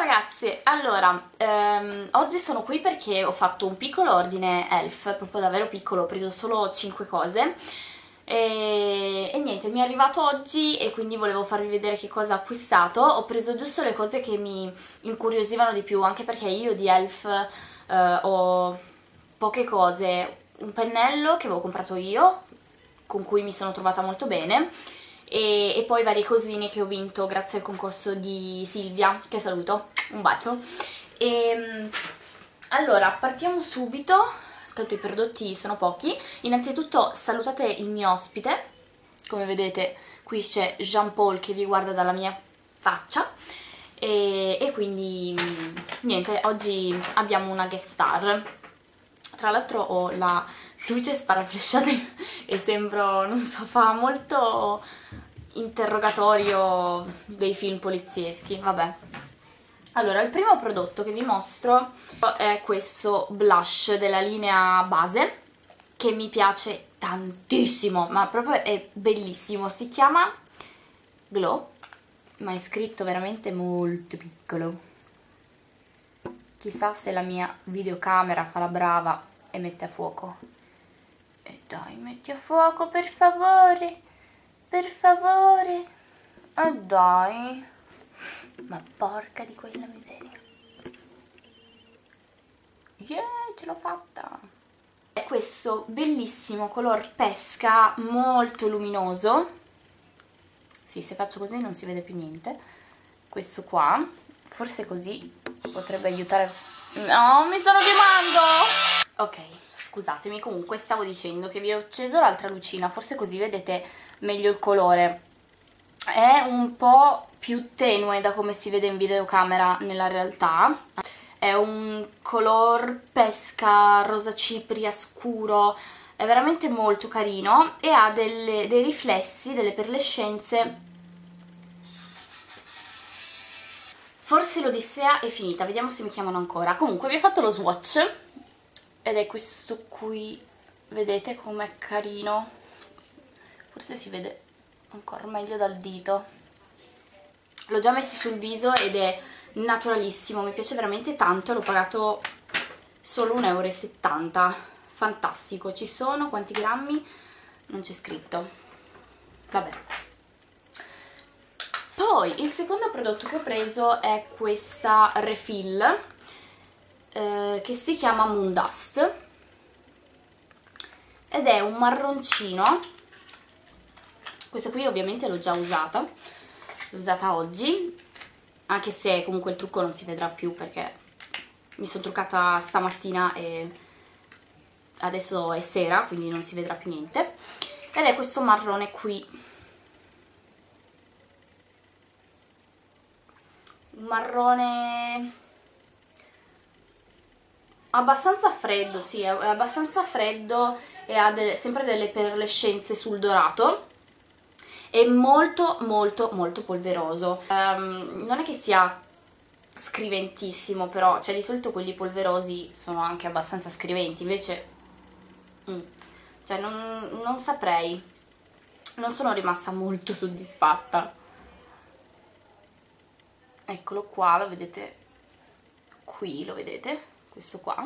ragazze, allora, oggi sono qui perché ho fatto un piccolo ordine Elf, proprio davvero piccolo, ho preso solo 5 cose e niente, mi è arrivato oggi e quindi volevo farvi vedere che cosa ho acquistato. Ho preso giusto le cose che mi incuriosivano di più, anche perché io di Elf ho poche cose, un pennello che avevo comprato io, con cui mi sono trovata molto bene, e poi varie cosine che ho vinto grazie al concorso di Silvia, che saluto, un bacio. Allora, partiamo subito, tanto i prodotti sono pochi. Innanzitutto salutate il mio ospite, come vedete qui c'è Jean Paul che vi guarda dalla mia faccia, e quindi niente, oggi abbiamo una guest star. Tra l'altro ho la luce sparaflesciata e sembro, non so, fa molto interrogatorio dei film polizieschi, vabbè. Allora, il primo prodotto che vi mostro è questo blush della linea base, che mi piace tantissimo, ma proprio è bellissimo. Si chiama Glow, ma è scritto veramente molto piccolo. Chissà se la mia videocamera fa la brava e mette a fuoco. E dai, metti a fuoco, per favore! Per favore! E dai! Ma porca di quella miseria! Yeah, ce l'ho fatta! È questo bellissimo color pesca, molto luminoso. Sì, se faccio così non si vede più niente. Questo qua, forse così potrebbe aiutare. No, mi stanno chiamando! Ok, scusatemi, comunque stavo dicendo che vi ho acceso l'altra lucina, forse così vedete meglio il colore. È un po' più tenue da come si vede in videocamera nella realtà. È un color pesca rosa cipria scuro, è veramente molto carino e ha dei riflessi, delle perlescenze. Forse l'Odissea è finita, vediamo se mi chiamano ancora. Comunque vi ho fatto lo swatch ed è questo qui, vedete com'è carino, forse si vede ancora meglio dal dito. L'ho già messo sul viso ed è naturalissimo, mi piace veramente tanto, l'ho pagato solo 1,70 €, fantastico. Ci sono quanti grammi? Non c'è scritto, vabbè. Poi il secondo prodotto che ho preso è questa refill che si chiama Moon Dust ed è un marroncino. Questa qui ovviamente l'ho già usata, l'ho usata oggi, anche se comunque il trucco non si vedrà più perché mi sono truccata stamattina e adesso è sera, quindi non si vedrà più niente. Ed è questo marrone qui, un marrone abbastanza freddo, sì, è abbastanza freddo e ha sempre delle perlescenze sul dorato. È molto molto molto polveroso, non è che sia scriventissimo, però cioè di solito quelli polverosi sono anche abbastanza scriventi, invece cioè non saprei, non sono rimasta molto soddisfatta. Eccolo qua, lo vedete qui, lo vedete, questo qua,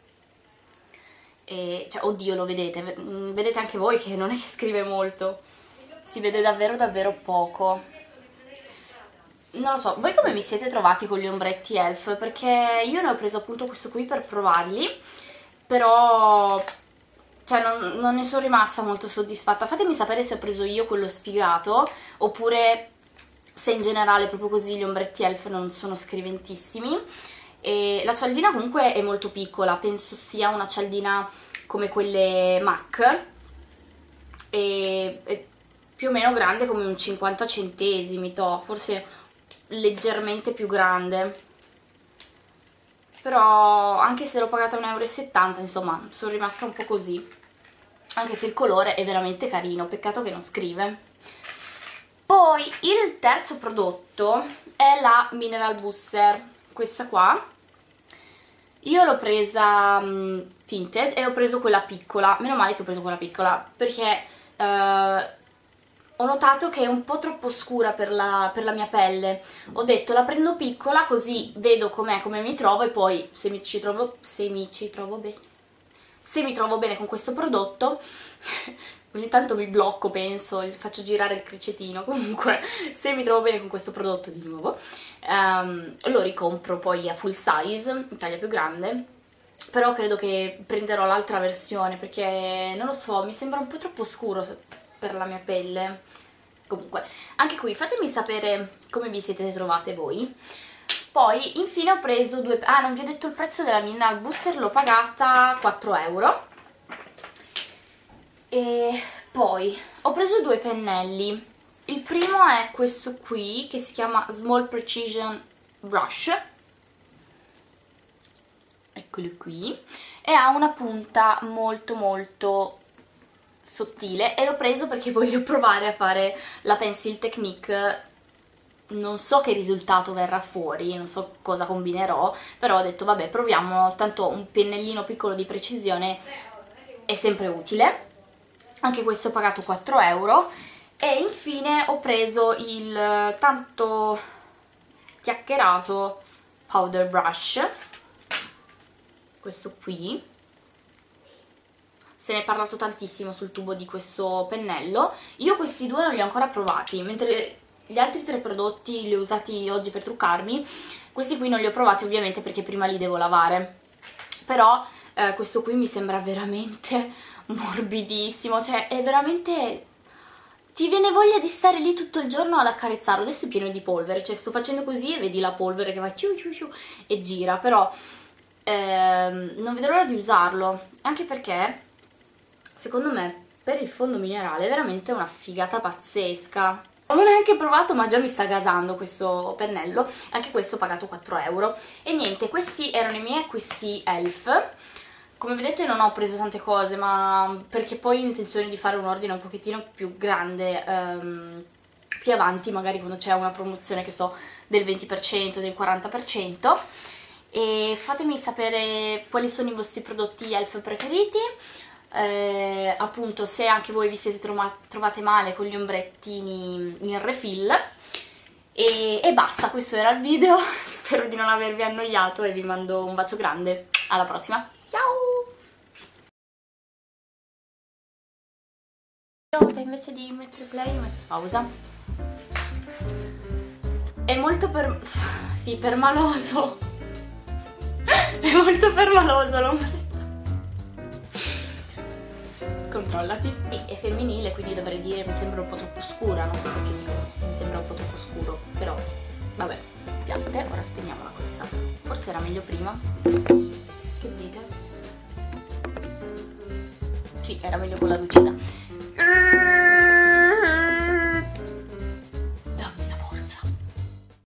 e cioè oddio, lo vedete, vedete anche voi che non è che scrive molto, si vede davvero davvero poco. Non lo so, voi come vi siete trovati con gli ombretti Elf? Perché io ne ho preso appunto questo qui per provarli, però cioè non ne sono rimasta molto soddisfatta. Fatemi sapere se ho preso io quello sfigato oppure se in generale proprio così gli ombretti Elf non sono scriventissimi. E la cialdina comunque è molto piccola, penso sia una cialdina come quelle MAC e più o meno grande come un 50 centesimi, forse leggermente più grande, però anche se l'ho pagata 1,70 €, insomma sono rimasta un po' così, anche se il colore è veramente carino, peccato che non scrive. Poi il terzo prodotto è la Mineral Booster, questa qua. Io l'ho presa tinted e ho preso quella piccola, meno male che ho preso quella piccola perché ho notato che è un po' troppo scura per la mia pelle. Ho detto la prendo piccola così vedo com'è, come mi trovo, e poi se mi trovo bene con questo prodotto ogni tanto mi blocco, penso, faccio girare il cricetino. Comunque, se mi trovo bene con questo prodotto di nuovo, lo ricompro poi a full size, in taglia più grande. Però credo che prenderò l'altra versione perché, non lo so, mi sembra un po' troppo scuro per la mia pelle. Comunque, anche qui fatemi sapere come vi siete trovate voi. Poi, infine, ho preso due... Ah, non vi ho detto il prezzo della Mineral Booster, l'ho pagata 4 euro. E poi ho preso due pennelli. Il primo è questo qui, che si chiama Small Precision Brush. Eccolo qui. E ha una punta molto molto sottile, e l'ho preso perché voglio provare a fare la pencil technique. Non so che risultato verrà fuori, non so cosa combinerò, però ho detto vabbè, proviamo, tanto un pennellino piccolo di precisione è sempre utile. Anche questo ho pagato 4 euro. E infine ho preso il tanto chiacchierato powder brush, questo qui. Se ne è parlato tantissimo sul tubo di questo pennello. Io questi due non li ho ancora provati, mentre gli altri 3 prodotti li ho usati oggi per truccarmi. Questi qui non li ho provati ovviamente perché prima li devo lavare. Però questo qui mi sembra veramente morbidissimo, cioè è veramente... ti viene voglia di stare lì tutto il giorno ad accarezzarlo. Adesso è pieno di polvere, cioè sto facendo così e vedi la polvere che va ciu ciu ciu e gira, però non vedo l'ora di usarlo, anche perché secondo me per il fondo minerale è veramente una figata pazzesca. Non l'ho neanche provato ma già mi sta gasando questo pennello. Anche questo ho pagato 4 euro. E niente, questi erano i miei acquisti Elf. Come vedete non ho preso tante cose, ma perché poi ho intenzione di fare un ordine un pochettino più grande più avanti, magari quando c'è una promozione, che so, del 20%, del 40%. E fatemi sapere quali sono i vostri prodotti Elf preferiti. Appunto, se anche voi vi siete trovate male con gli ombrettini in refill. E basta, questo era il video. Spero di non avervi annoiato e vi mando un bacio grande. Alla prossima, ciao! Invece di mettere play metto pausa. È molto sì, permaloso. È molto permaloso l'ombretto. Controllati. È femminile, quindi dovrei dire mi sembra un po' troppo scura, non so perché mi sembra un po' troppo scuro, però vabbè, piante. Ora spegniamola questa. Forse era meglio prima. Che dite? Sì, era meglio con la lucida.